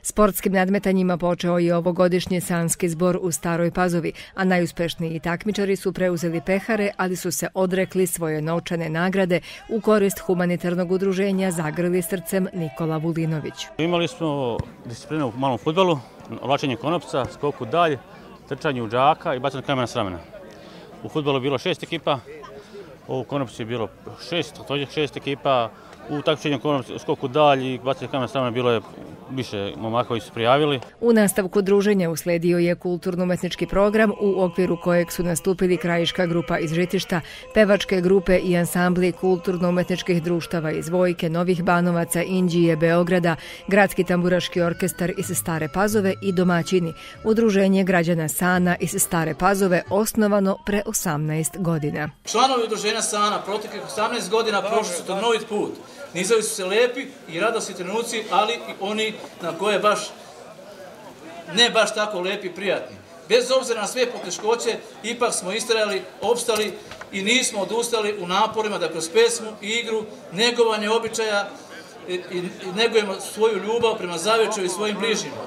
Sportskim nadmetanjima počeo je ovogodišnji sanski zbor u Staroj Pazovi, a najuspešniji takmičari su preuzeli pehare, ali su se odrekli svoje novčane nagrade u korist humanitarnog udruženja Zagrli srcem Nikola Vulinović. Imali smo disciplinu u malom fudbalu, vlačenje konopca, skoku dalj, trčanje u džaka i bacanje kamena s ramena. U fudbalu je bilo 6 ekipa, u konopcu je bilo 6 ekipa, u takmičenju skoku dalj i bacanje kamena s ramena bilo je više momaka koji su prijavili. U nastavku druženja usledio je kulturno-umetnički program u okviru kojeg su nastupili krajiška grupa iz Žitišta, pevačke grupe i ansambli kulturno-umetničkih društava iz Vojke, Novih Banovaca, Inđije, Beograda, Gradski tamburaški orkestar iz Stare Pazove i domaćini, Udruženje građana Sana iz Stare Pazove, osnovano pre 18 godina. Članovi Udruženja Sana proteklih 18 godina prošli su trnovit put. Nizali su se lepi i radosni trenuci, ali i oni na koje ne baš tako lepi i prijatni. Bez obzira na sve poteškoće, ipak smo istrajali, opstali i nismo odustali u naporima da kroz pesmu i igru, negovanje običaja i negujemo svoju ljubav prema zavičaju i svojim bližnjima.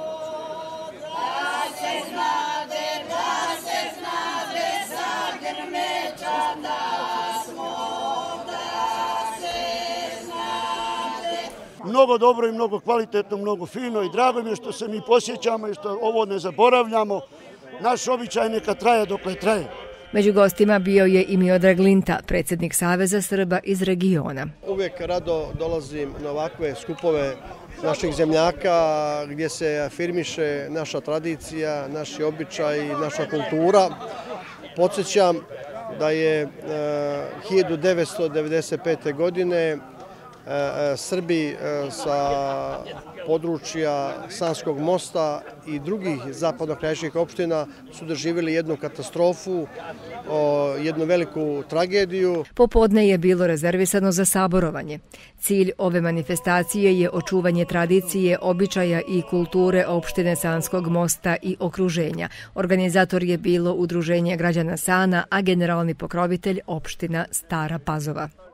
Mnogo dobro i mnogo kvalitetno, mnogo fino i drago mi je što se mi posjećamo i što ovo ne zaboravljamo. Naš običaj neka traje dokle traje. Među gostima bio je i Miodrag Linta, predsjednik Saveza Srba iz regiona. Uvijek rado dolazim na ovakve skupove naših zemljaka gdje se afirmiše naša tradicija, naši običaji, naša kultura. Podsjećam da je 1995. godine Srbi sa područja Sanskog mosta i drugih zapadno-krajiških opština su doživjeli jednu katastrofu, jednu veliku tragediju. Popodne je bilo rezervisano za saborovanje. Cilj ove manifestacije je očuvanje tradicije, običaja i kulture opštine Sanskog mosta i okruženja. Organizator je bilo Udruženje građana Sana, a generalni pokrovitelj opština Stara Pazova.